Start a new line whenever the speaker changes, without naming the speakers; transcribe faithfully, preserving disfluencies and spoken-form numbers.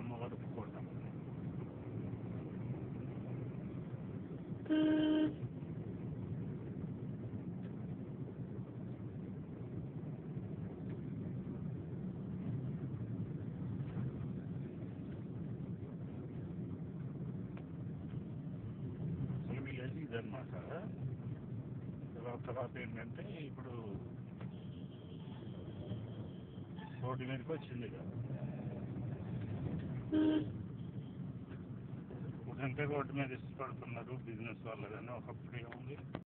రామవరపు కోట. అసలు విలేజ్ ఇదన్నమాట. తర్వాత తర్వాత ఏంటంటే ఇప్పుడు రోడ్డు మీదకి వచ్చింది కదా. ఇప్పుడంటే రోడ్డు మీద ఇష్టపడుతున్నారు బిజినెస్ వాళ్ళు, కానీ ఒకప్పుడు ఏముంది